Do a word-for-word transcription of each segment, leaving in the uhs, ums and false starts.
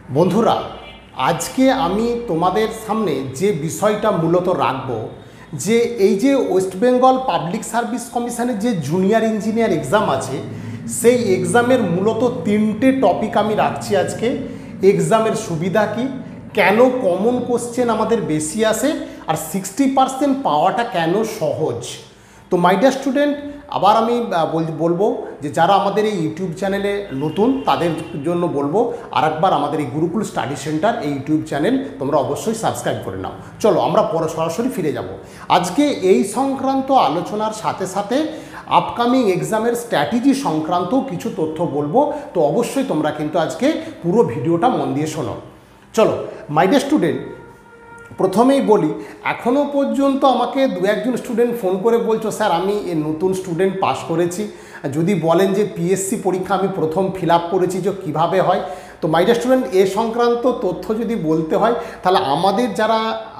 বন্ধুরা, আজকে আমি তোমাদের সামনে যে বিষয়টা মূলত রাখব, যে এই যে ওয়েস্ট বেঙ্গল পাবলিক সার্ভিস কমিশনের যে জুনিয়র ইঞ্জিনিয়ার এক্সাম আছে, সেই এক্সামের মূলত তিনটে টপিক আমি রাখছি আজকে। এক্সামের সুবিধা কি, কেন কমন কোশ্চেন আমাদের বেশি আসে, আর সিক্সটি পার্সেন্ট পাওয়াটা কেন সহজ। তো মাই ডিয়ার স্টুডেন্ট, আবার আমি বলবো যে যারা আমাদের এই ইউটিউব চ্যানেলে নতুন তাদের জন্য বলবো আরেকবার আমাদের এই গুরুকুল স্টাডি সেন্টার এই ইউটিউব চ্যানেল তোমরা অবশ্যই সাবস্ক্রাইব করে নাও। চলো আমরা পরে সরাসরি ফিরে যাব। আজকে এই সংক্রান্ত আলোচনার সাথে সাথে আপকামিং এক্সামের স্ট্র্যাটেজি সংক্রান্ত কিছু তথ্য বলবো। তো অবশ্যই তোমরা কিন্তু আজকে পুরো ভিডিওটা মন দিয়ে শোনো। চলো মাই ডিয়ার স্টুডেন্ট, প্রথমেই বলি, এখনও পর্যন্ত আমাকে দু একজন স্টুডেন্ট ফোন করে বলছো স্যার আমি নতুন স্টুডেন্ট পাস করেছি, যদি বলেন যে পিএসসি পরীক্ষা আমি প্রথম ফিল আপ করেছি যে কীভাবে হয়। তো মাই ডিয়ার স্টুডেন্ট, এ সংক্রান্ত তথ্য যদি বলতে হয় তাহলে আমাদের যারা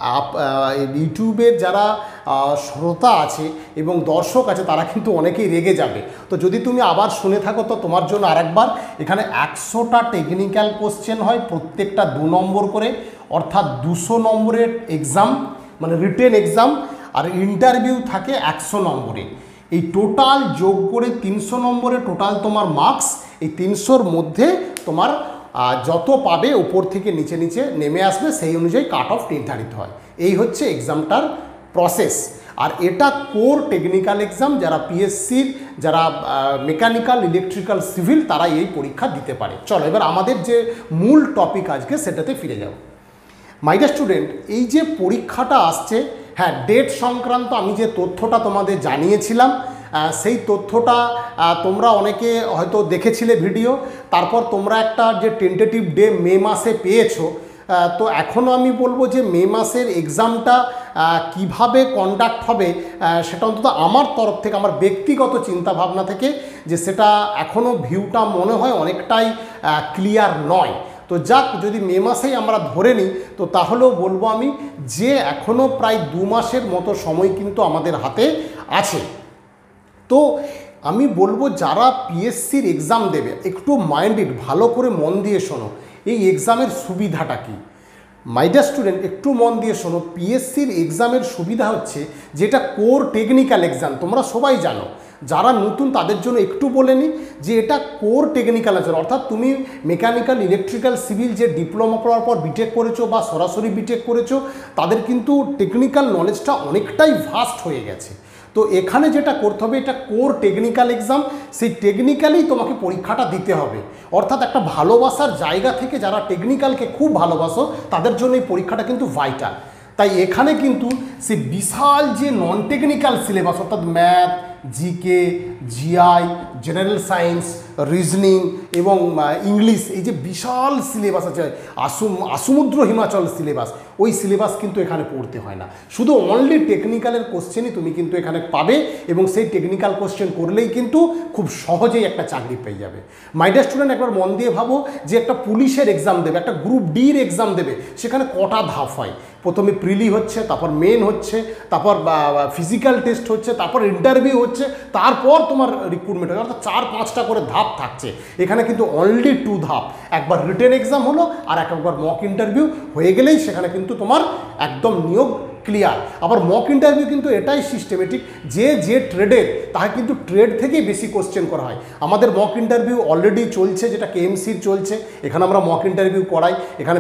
ইউটিউবের যারা শ্রোতা আছে এবং দর্শক আছে তারা কিন্তু অনেকেই রেগে যাবে। তো যদি তুমি আবার শুনে থাকো তো তোমার জন্য আরেকবার, এখানে একশোটা টেকনিক্যাল কোশ্চেন হয়, প্রত্যেকটা দু নম্বর করে, অর্থাৎ দুশো নম্বরের এক্সাম মানে রিটেন এক্সাম, আর ইন্টারভিউ থাকে একশো নম্বরে। এই টোটাল যোগ করে তিনশো নম্বরে টোটাল তোমার মার্কস। এই তিনশোর মধ্যে তোমার যত পাবে উপর থেকে নিচে নিচে নেমে আসবে, সেই অনুযায়ী কাট অফ নির্ধারিত হয়। এই হচ্ছে এক্সামটার প্রসেস। আর এটা কোর টেকনিক্যাল এক্সাম, যারা পিএসসির যারা মেকানিক্যাল ইলেকট্রিক্যাল সিভিল তারা এই পরীক্ষা দিতে পারে। চলো এবার আমাদের যে মূল টপিক আজকে সেটাতে ফিরে যাব। মাই ডিয়ার স্টুডেন্ট, এই যে পরীক্ষাটা আসছে, হ্যাঁ ডেট সংক্রান্ত আমি যে তথ্যটা তোমাদের জানিয়েছিলাম সেই তথ্যটা তোমরা অনেকে হয়তো দেখেছিলে ভিডিও। তারপর তোমরা একটা যে টেন্টেটিভ ডে মে মাসে পেয়েছো। তো এখনও আমি বলবো যে মে মাসের এক্সামটা কিভাবে কন্ডাক্ট হবে সেটা অন্তত আমার তরফ থেকে, আমার ব্যক্তিগত চিন্তাভাবনা থেকে, যে সেটা এখনও ভিউটা মনে হয় অনেকটাই ক্লিয়ার নয়। তো যাক, যদি মে মাসেই আমরা ধরে নিই তো তাহলেও বলবো আমি যে এখনও প্রায় দু মাসের মতো সময় কিন্তু আমাদের হাতে আছে। তো আমি বলবো যারা পিএসসির এক্সাম দেবে একটু মাইন্ডেড, ভালো করে মন দিয়ে শোনো এই এক্সামের সুবিধাটা কি। মাই ডিয়ার স্টুডেন্ট, একটু মন দিয়ে শোনো। পিএসসির এক্সামের সুবিধা হচ্ছে যেটা কোর টেকনিক্যাল এক্সাম, তোমরা সবাই জানো। যারা নতুন তাদের জন্য একটু বলে নিই যে এটা কোর টেকনিক্যাল এক্সাম, অর্থাৎ তুমি মেকানিক্যাল ইলেকট্রিক্যাল সিভিল যে ডিপ্লোমা করার পর বিটেক করেছো বা সরাসরি বিটেক করেছো, তাদের কিন্তু টেকনিক্যাল নলেজটা অনেকটাই ভাস্ট হয়ে গেছে। তো এখানে যেটা করতে হবে, এটা কোর টেকনিক্যাল এক্সাম, সেই টেকনিক্যালেই তোমাকে পরীক্ষাটা দিতে হবে। অর্থাৎ একটা ভালোবাসার জায়গা থেকে যারা টেকনিক্যালকে খুব ভালোবাসো তাদের জন্য এই পরীক্ষাটা কিন্তু ভাইটাল। তাই এখানে কিন্তু সে বিশাল যে নন টেকনিক্যাল সিলেবাস, অর্থাৎ math, GK, GI, general science, reasoning এবং ইংলিশ, এই যে বিশাল সিলেবাস আছে, আসুম আসমুদ্র হিমাচল সিলেবাস, ওই সিলেবাস কিন্তু এখানে পড়তে হয় না। শুধু অনলি টেকনিক্যালের কোশ্চেনই তুমি কিন্তু এখানে পাবে, এবং সেই টেকনিক্যাল কোশ্চেন করলেই কিন্তু খুব সহজেই একটা চাকরি পেয়ে যাবে। মাই ডিয়ার স্টুডেন্ট, একবার মন দিয়ে ভাবো যে একটা পুলিশের এক্সাম দেবে, একটা গ্রুপ ডির এক্সাম দেবে, সেখানে কটা ধাপ হয়? প্রথমে প্রিলি হচ্ছে, তারপর মেন হচ্ছে, তারপর ফিজিক্যাল টেস্ট হচ্ছে, তারপর ইন্টারভিউ হচ্ছে, তারপর তোমার রিক্রুটমেন্ট হবে, অর্থাৎ চার পাঁচটা করে ধাপ থাকছে। এখানে কিন্তু অনলি টু ধাপ, একবার রিটেন এক্সাম হলো আর একবার মক ইন্টারভিউ হয়ে গেলেই সেখানে কিন্তু তোমার একদম নিয়োগ ক্লিয়ার। আবার মক ইন্টারভিউ কিন্তু এটাই সিস্টেমেটিক, যে যে ট্রেডের তাকে কিন্তু ট্রেড থেকেই বেশি কোশ্চেন করা হয়। আমাদের মক ইন্টারভিউ অলরেডি চলছে, যেটা কেএমসির চলছে, এখানে আমরা মক ইন্টারভিউ করাই। এখানে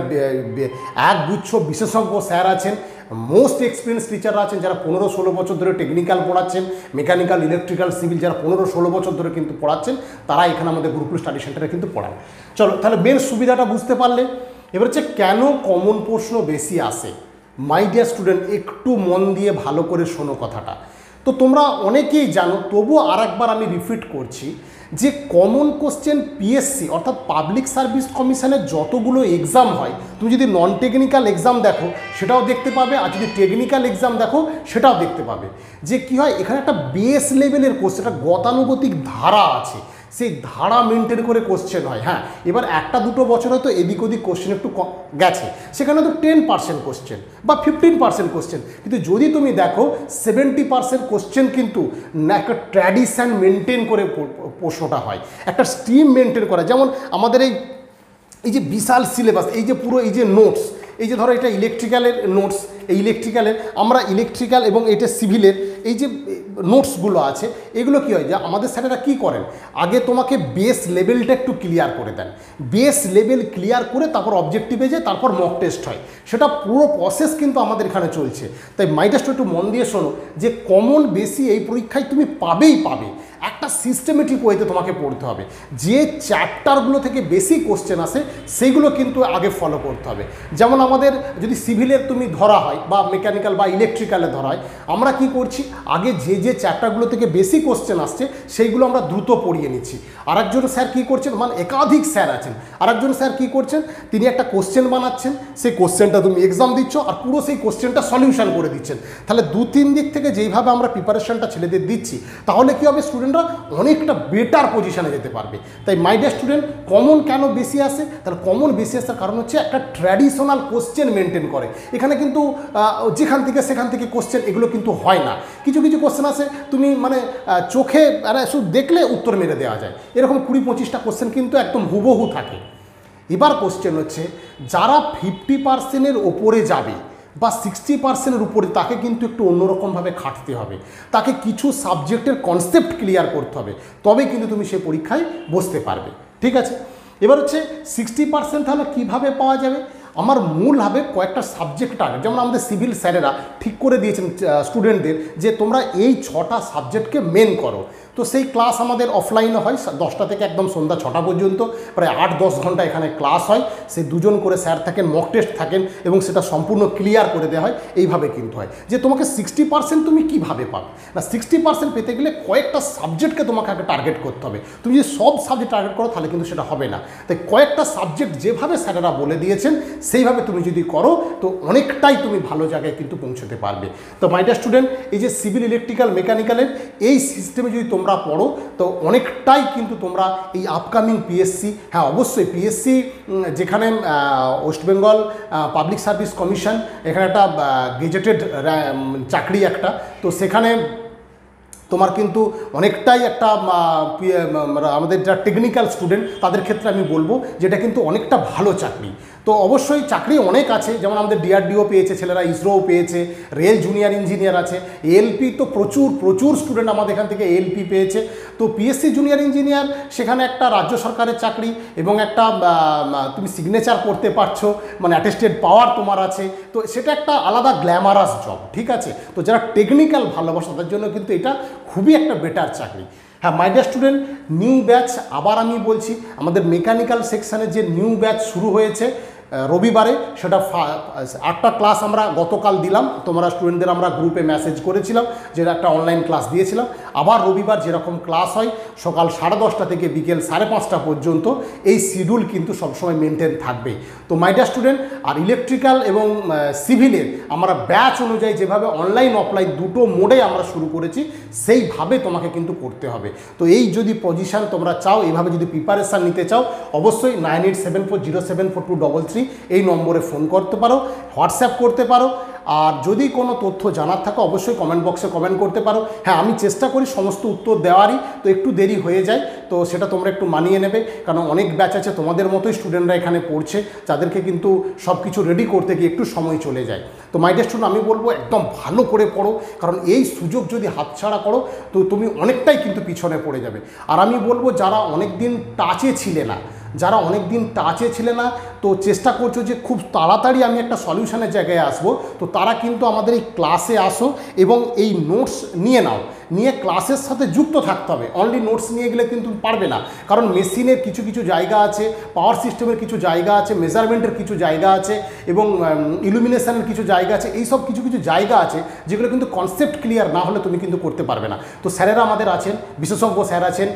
এক গুচ্ছ বিশেষজ্ঞ স্যার আছেন, মোস্ট এক্সপিরিয়েন্স টিচাররা আছেন, যারা পনেরো ষোলো বছর ধরে টেকনিক্যাল পড়াচ্ছেন, মেকানিক্যাল ইলেকট্রিক্যাল সিভিল যারা পনেরো ষোলো বছর ধরে কিন্তু পড়াচ্ছেন, তারা এখানে আমাদের গুরুকুল স্টাডি সেন্টারে কিন্তু পড়ান। চলো তাহলে মেন সুবিধাটা বুঝতে পারলে। এবার হচ্ছে কেন কমন প্রশ্ন বেশি আসে। মাই ডিয়ার স্টুডেন্ট, একটু মন দিয়ে ভালো করে শোনো কথাটা। তো তোমরা অনেকেই জানো, তবুও আর একবার আমি রিপিট করছি যে কমন কোশ্চেন পিএসসি অর্থাৎ পাবলিক সার্ভিস কমিশনের যতগুলো এক্সাম হয়, তুমি যদি নন টেকনিক্যাল এক্সাম দেখো সেটাও দেখতে পাবে, আর যদি টেকনিক্যাল এক্সাম দেখো সেটাও দেখতে পাবে যে কী হয়, এখানে একটা বেস লেভেলের কোশ্চেন, একটা গতানুগতিক ধারা আছে, সেই ধারা মেনটেন করে কোশ্চেন হয়। হ্যাঁ, এবার একটা দুটো বছর হয়তো এদিক ওদিক কোশ্চেন একটু গেছে, সেখানে তো টেন পার্সেন্ট কোশ্চেন বা ফিফটিন পার্সেন্ট কোশ্চেন, কিন্তু যদি তুমি দেখো সেভেন্টি পার্সেন্ট কোশ্চেন কিন্তু একটা ট্র্যাডিশন মেনটেন করে প্রশ্নটা হয়, একটা স্ট্রিম মেনটেন করা। যেমন আমাদের এই এই যে বিশাল সিলেবাস, এই যে পুরো এই যে নোটস, এই যে ধরো এটা ইলেকট্রিক্যালের নোটস, এই ইলেকট্রিক্যালের আমরা ইলেকট্রিক্যাল এবং এটা সিভিলের এই যে নোটসগুলো আছে, এগুলো কী হয় যে আমাদের স্যারেরা কী করেন, আগে তোমাকে বেস লেভেলটা একটু ক্লিয়ার করে দেন, বেস লেভেল ক্লিয়ার করে তারপর অবজেক্টিভে যায়, তারপর মক টেস্ট হয়। সেটা পুরো প্রসেস কিন্তু আমাদের এখানে চলছে। তাই মাই টেস্ট একটু মন দিয়ে শোনো যে কমন বেশি এই পরীক্ষায় তুমি পাবেই পাবে, একটা সিস্টেমেটিক ওয়েতে তোমাকে পড়তে হবে। যে চ্যাপ্টারগুলো থেকে বেশি কোশ্চেন আসে সেইগুলো কিন্তু আগে ফলো করতে হবে। যেমন আমাদের যদি সিভিলের তুমি ধরা হয় বা মেকানিক্যাল বা ইলেকট্রিক্যালে ধরা হয়, আমরা কি করছি, আগে যে যে চ্যাপ্টারগুলো থেকে বেশি কোশ্চেন আসছে সেইগুলো আমরা দ্রুত পড়িয়ে নিচ্ছি। আরেকজন স্যার কী করছেন, মানে একাধিক স্যার আছেন, আরেকজন স্যার কী করছেন, তিনি একটা কোশ্চেন বানাচ্ছেন, সেই কোশ্চেনটা তুমি এক্সাম দিচ্ছ আর পুরো সেই কোশ্চেনটা সলিউশন করে দিচ্ছেন। তাহলে দু তিন দিক থেকে যেইভাবে আমরা প্রিপারেশনটা ছেলেদের দিচ্ছি, তাহলে কী হবে, স্টুডেন্টরা অনেকটা বেটার পজিশনে যেতে পারবে। তাই মাই ডিয়ার স্টুডেন্ট, কমন কেন বেশি আসে, তাহলে কমন বেশি আসার কারণ হচ্ছে একটা ট্র্যাডিশনাল কোশ্চেন মেনটেন করে। এখানে কিন্তু যেখান থেকে সেখান থেকে কোশ্চেন এগুলো কিন্তু হয় না। কিছু কিছু কোশ্চেন আছে তুমি মানে চোখে শুধু দেখলে উত্তর মেরে দেওয়া যায়, এরকম কুড়ি পঁচিশটা কোশ্চেন কিন্তু একদম হুবহু থাকে। এবার কোশ্চেন হচ্ছে যারা ফিফটি পার্সেন্টের ওপরে যাবে বা সিক্সটি পার্সেন্টের উপরে, তাকে কিন্তু একটু অন্যরকমভাবে খাটতে হবে, তাকে কিছু সাবজেক্টের কনসেপ্ট ক্লিয়ার করতে হবে, তবে কিন্তু তুমি সে পরীক্ষায় বসতে পারবে। ঠিক আছে, এবার হচ্ছে সিক্সটি পার্সেন্ট তাহলে কীভাবে পাওয়া যাবে, আমার মূল হবে কয়েকটা সাবজেক্ট টার্গেট। যেমন আমাদের সিভিল স্যারেরা ঠিক করে দিয়েছেন স্টুডেন্টদের যে তোমরা এই ছটা সাবজেক্টকে মেন করো। তো সেই ক্লাস আমাদের অফলাইনে হয় দশটা থেকে একদম সন্ধ্যা ছটা পর্যন্ত, প্রায় আট দশ ঘন্টা এখানে ক্লাস হয়। সেই দুজন করে স্যার থাকেন, মক টেস্ট থাকেন এবং সেটা সম্পূর্ণ ক্লিয়ার করে দেওয়া হয়। এইভাবে কিন্তু হয় যে তোমাকে সিক্সটি পার্সেন্ট তুমি কীভাবে পাবে না, সিক্সটি পার্সেন্ট পেতে গেলে কয়েকটা সাবজেক্টকে তোমাকে আগে টার্গেট করতে হবে। তুমি যদি সব সাবজেক্ট টার্গেট করো তাহলে কিন্তু সেটা হবে না। তাই কয়েকটা সাবজেক্ট যেভাবে স্যারেরা বলে দিয়েছেন সেইভাবে তুমি যদি করো তো অনেকটাই তুমি ভালো জায়গায় কিন্তু পৌঁছতে পারবে। তো মাই ডিয়ার স্টুডেন্ট, এই যে সিভিল, ইলেকট্রিক্যাল, মেকানিক্যালের এই সিস্টেমে যদি তোমরা পড়ো তো অনেকটাই কিন্তু তোমরা এই আপকামিং পিএসসি, হ্যাঁ অবশ্যই পিএসসি যেখানে West Bengal public service commission, এখানে একটা গেজেটেড চাকরি একটা, তো সেখানে তোমার কিন্তু অনেকটাই একটা আমাদের যারা টেকনিক্যাল স্টুডেন্ট তাদের ক্ষেত্রে আমি বলবো যেটা কিন্তু অনেকটা ভালো চাকরি। তো অবশ্যই চাকরি অনেক আছে, যেমন আমাদের ডিআরডিও পেয়েছে ছেলেরা, ইসরোও পেয়েছে, রেল জুনিয়র ইঞ্জিনিয়ার আছে, এএলপি তো প্রচুর প্রচুর স্টুডেন্ট আমাদের এখান থেকে এএলপি পেয়েছে। তো পিএসসি জুনিয়র ইঞ্জিনিয়ার সেখানে একটা রাজ্য সরকারের চাকরি এবং একটা তুমি সিগনেচার করতে পারছো, মানে অ্যাটেস্টেড পাওয়ার তোমার আছে, তো সেটা একটা আলাদা গ্ল্যামারাস জব। ঠিক আছে, তো যারা টেকনিক্যাল ভালোবাসে তাদের জন্য কিন্তু এটা খুবই একটা বেটার চাকরি। হ্যাঁ my dear student, new batch আবার আমি বলছি, আমাদের মেকানিক্যাল সেকশানে যে নিউ ব্যাচ শুরু হয়েছে রবিবারে, সেটা আটটা ক্লাস আমরা গতকাল দিলাম, তোমরা স্টুডেন্টদের আমরা গ্রুপে মেসেজ করেছিলাম যে একটা অনলাইন ক্লাস দিয়েছিলাম। আবার রবিবার যেরকম ক্লাস হয় সকাল সাড়ে দশটা থেকে বিকেল সাড়ে পাঁচটা পর্যন্ত, এই শিডিউল কিন্তু সবসময় মেনটেন থাকবে। তো মাই ডিয়ার স্টুডেন্ট, আর ইলেকট্রিক্যাল এবং সিভিলের আমরা ব্যাচ অনুযায়ী যেভাবে অনলাইন অফলাইন দুটো মোডে আমরা শুরু করেছি সেইভাবে তোমাকে কিন্তু করতে হবে। তো এই যদি পজিশান তোমরা চাও, এইভাবে যদি প্রিপারেশান নিতে চাও, অবশ্যই nine eight seven four zero seven four two double three এই নম্বরে ফোন করতে পারো, হোয়াটসঅ্যাপ করতে পারো। আর যদি কোনো তথ্য জানার থাকে অবশ্যই কমেন্ট বক্সে কমেন্ট করতে পারো। হ্যাঁ আমি চেষ্টা করি সমস্ত উত্তর দেওয়ারই, তো একটু দেরি হয়ে যায়, তো সেটা তোমরা একটু মানিয়ে নেবে, কারণ অনেক ব্যাচ আছে তোমাদের মতোই স্টুডেন্টরা এখানে পড়ছে, যাদেরকে কিন্তু সব কিছু রেডি করতে গিয়ে একটু সময় চলে যায়। তো মাই ডিয়ার স্টুডেন্ট, আমি বলবো একদম ভালো করে পড়ো, কারণ এই সুযোগ যদি হাতছাড়া করো তো তুমি অনেকটাই কিন্তু পিছনে পড়ে যাবে। আর আমি বলবো যারা অনেক দিন টাচে ছিলে না, যারা অনেক দিন টাচে ছিলে না তো চেষ্টা করছো যে খুব তাড়াতাড়ি আমি একটা সলিউশনের জায়গায় আসবো, তো তারা কিন্তু আমাদের এই ক্লাসে আসো এবং এই নোটস নিয়ে নাও, নিয়ে ক্লাসের সাথে যুক্ত থাকতে হবে। অনলি নোটস নিয়ে গেলে কিন্তু পারবে না, কারণ মেশিনের কিছু কিছু জায়গা আছে, পাওয়ার সিস্টেমের কিছু জায়গা আছে, মেজারমেন্টের কিছু জায়গা আছে এবং ইলুমিনেশনের কিছু জায়গা আছে, এই সব কিছু কিছু জায়গা আছে যেগুলো কিন্তু কনসেপ্ট ক্লিয়ার না হলে তুমি কিন্তু করতে পারবে না। তো স্যারেরা আমাদের আছেন, বিশেষজ্ঞ স্যার আছেন,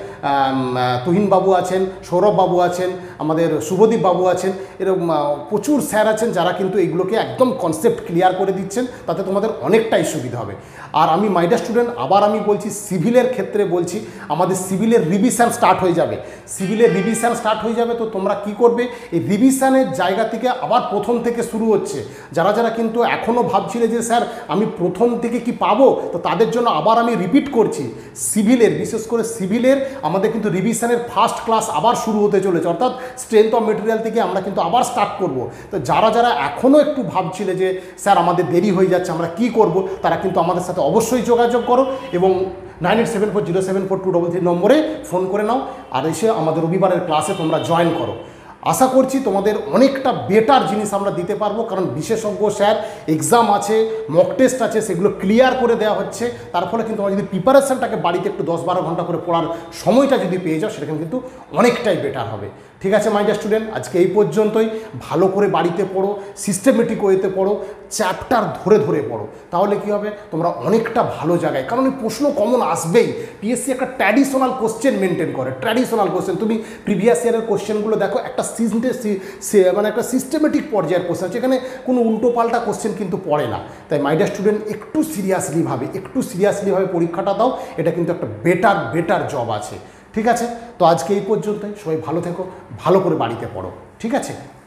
তুহিন বাবু আছেন, সৌরভ বাবু আছেন, আমাদের শুভদীপ বাবু আছেন, এরকম প্রচুর স্যার আছেন যারা কিন্তু এইগুলোকে একদম কনসেপ্ট ক্লিয়ার করে দিচ্ছেন, তাতে তোমাদের অনেকটাই সুবিধা হবে। আর আমি মাই ডিয়ার স্টুডেন্ট আবার আমি আমি বলছি সিভিলের ক্ষেত্রে বলছি, আমাদের সিভিলের রিভিশন স্টার্ট হয়ে যাবে। সিভিলের রিভিশন স্টার্ট হয়ে যাবে, তো তোমরা কি করবে, এই রিভিশনের জায়গা থেকে আবার প্রথম থেকে শুরু হচ্ছে। যারা যারা কিন্তু এখনও ভাবছিলে যে স্যার আমি প্রথম থেকে কি পাবো, তো তাদের জন্য আবার আমি রিপিট করছি, সিভিলের বিশেষ করে সিভিলের আমাদের কিন্তু রিভিশনের ফার্স্ট ক্লাস আবার শুরু হতে চলেছে, অর্থাৎ স্ট্রেংথ অফ মেটেরিয়াল থেকে আমরা কিন্তু আবার স্টার্ট করব। তো যারা যারা এখনও একটু ভাবছিলে যে স্যার আমাদের দেরি হয়ে যাচ্ছে, আমরা কি করব, তারা কিন্তু আমাদের সাথে অবশ্যই যোগাযোগ করো এবং nine eight seven four zero seven four two double three নম্বরে ফোন করে নাও আর এসে আমাদের রবিবারের ক্লাসে তোমরা জয়েন করো। আশা করছি তোমাদের অনেকটা বেটার জিনিস আমরা দিতে পারবো, কারণ বিশেষজ্ঞ স্যার, এক্সাম আছে, মক টেস্ট আছে, সেগুলো ক্লিয়ার করে দেওয়া হচ্ছে। তার ফলে কিন্তু আমরা যদি প্রিপারেশনটাকে বাড়িতে একটু দশ বারো ঘন্টা করে পড়ার সময়টা যদি পেয়ে যাও, সেটা কিন্তু অনেকটাই বেটার হবে। ঠিক আছে মাই ডিয়ার স্টুডেন্ট, আজকে এই পর্যন্তই। ভালো করে বাড়িতে পড়ো, সিস্টেমেটিক ওয়েতে পড়ো, চ্যাপ্টার ধরে ধরে পড়ো, তাহলে কি হবে, তোমরা অনেকটা ভালো জায়গায়, কারণ এই প্রশ্ন কমন আসবেই। পিএসসি একটা ট্র্যাডিশনাল কোশ্চেন মেনটেন করে, ট্র্যাডিশনাল কোশ্চেন। তুমি প্রিভিয়াস ইয়ারের কোশ্চেনগুলো দেখো, একটা মানে একটা সিস্টেমেটিক পর্যায়ের কোশ্চেন আছে, এখানে কোনো উল্টো পাল্টা কোশ্চেন কিন্তু পড়ে না। তাই মাই ডিয়ার স্টুডেন্ট, একটু সিরিয়াসলিভাবে একটু সিরিয়াসলিভাবে পরীক্ষাটা দাও, এটা কিন্তু একটা বেটার বেটার জব আছে। ঠিক আছে, তো আজকে এই পর্যন্তই। সবাই ভালো থেকো, ভালো করে বাড়িতে পড়ো। ঠিক আছে।